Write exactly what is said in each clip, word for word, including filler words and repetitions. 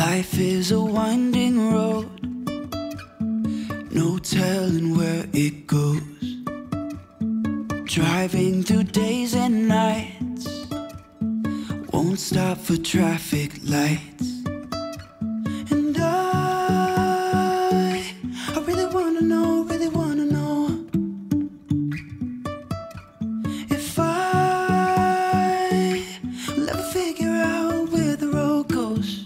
Life is a winding road, no telling where it goes. Driving through days and nights, won't stop for traffic lights. And I, I really wanna know, really wanna know if I will ever figure out where the road goes.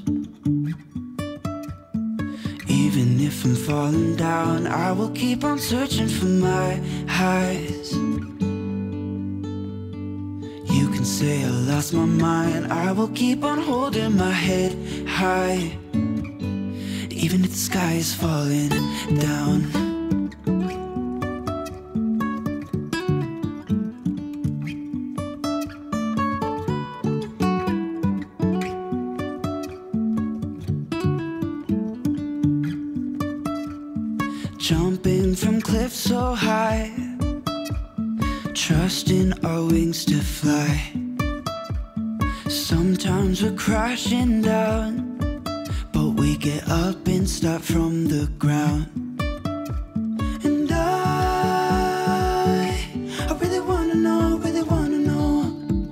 Even if I'm falling down, I will keep on searching for my highs. You can say I lost my mind, I will keep on holding my head high, even if the sky is falling down. Jumping from cliffs so high, trusting our wings to fly. Sometimes we're crashing down, but we get up and start from the ground. And I, I really wanna know, really wanna know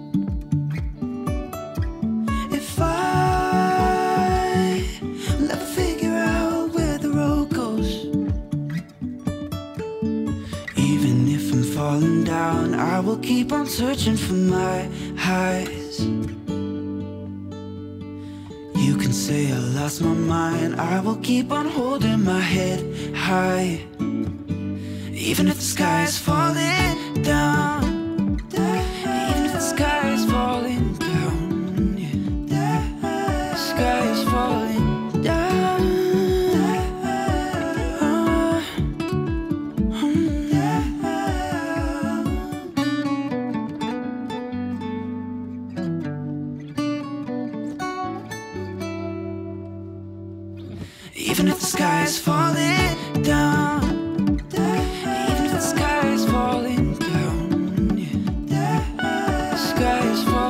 if I will ever figure out where the road goes. Even if I'm falling down, I will keep on searching for my highs. You can say I lost my mind, I will keep on holding my head high, even if the sky is falling down. Even if the sky is falling down, yeah. The sky is falling down. Even if the sky is falling down, even if the sky is falling down, yeah. The sky is falling